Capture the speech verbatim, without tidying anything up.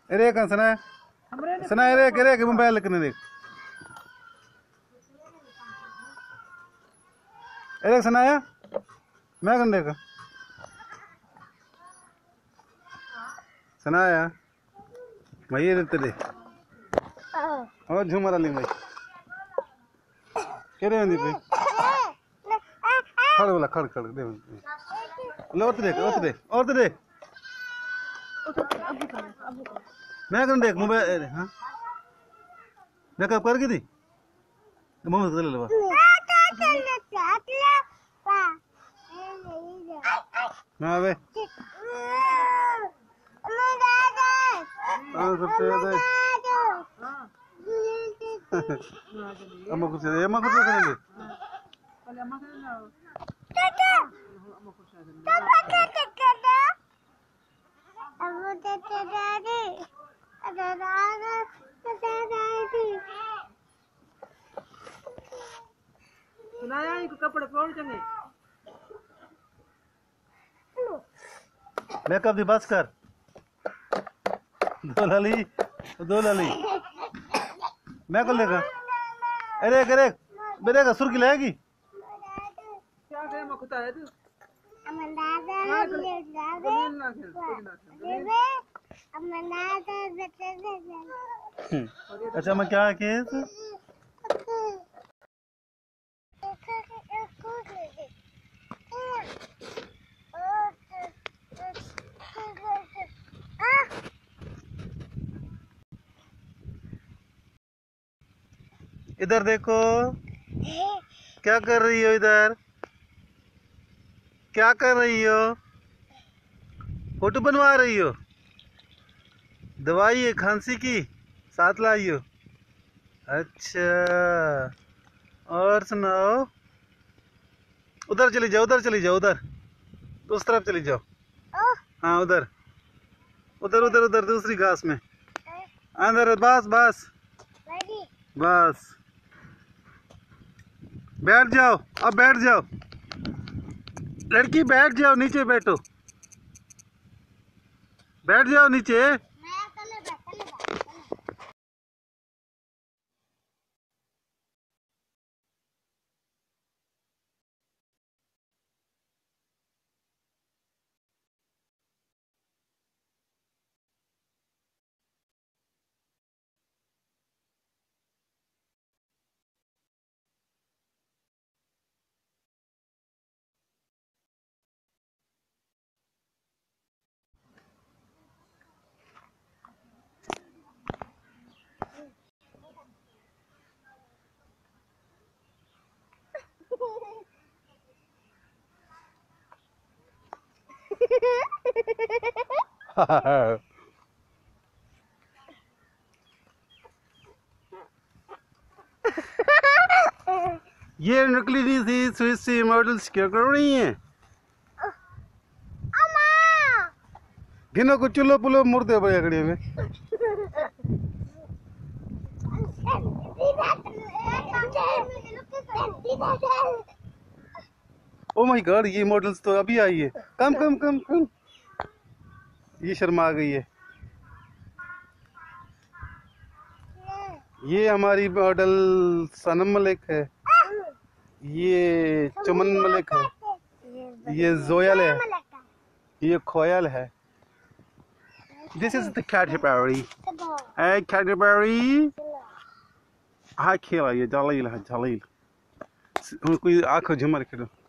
अरे कहाँ सना सना अरे अरे के मोबाइल लेकर देख अरे सनाया मैं कौन देखा सनाया मैं ये देते दे और झूमर अली भाई केरे बंदी पे खड़ बोला खड़ खड़ दे ले और देख और देख और देख मैं कौन देख मोबाइल हाँ मेकअप कर की थी मोबाइल कर ले बा ना बे हाँ सब से दे अम्मा कुछ दे अम्मा कुछ दे पहले अम्मा के ना अम्मा कुछ दे अम्मा दे दे सुनाया इनको कपड़े पहन चले मेकअप दी बस कर दो लाली दो लाली मैं कर लेगा अरे अरे मेरे का सुर्खी लाएगी क्या करे मखता है तू अच्छा मैं क्या किए तू इधर देखो क्या कर रही हो इधर क्या कर रही हो फोटो बनवा रही हो दवाई है खांसी की साथ लाई हो अच्छा और सुनाओ उधर चली जाओ उधर चली जाओ उधर उस तरफ चली जाओ हाँ उधर उधर उधर उधर दूसरी घास में अंदर बस बस बस बैठ जाओ अब बैठ जाओ लड़की बैठ जाओ नीचे बैठो बैठ जाओ नीचे ये नकली नहीं थी स्विस सी मॉडल्स क्या कर रही हैं गिनो को चुलो पुलो मुर्दे बड़े अगड़े में ओ माय गॉड ये मॉडल्स तो अभी आई है कम कम कम कम ये शर्मा गई है ये हमारी मॉडल सनम मलिक है ये चमन मलिक है ये जोयल है ये खोयल है this is the Cadbury a Cadbury हाँ खेला ये जलील है जलील कोई आंखों झुमर खेलो